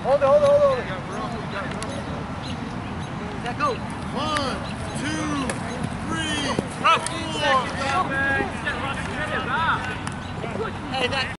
Hold it, hold it, hold it. That go. 1, 2, 3, 4. Hey, that.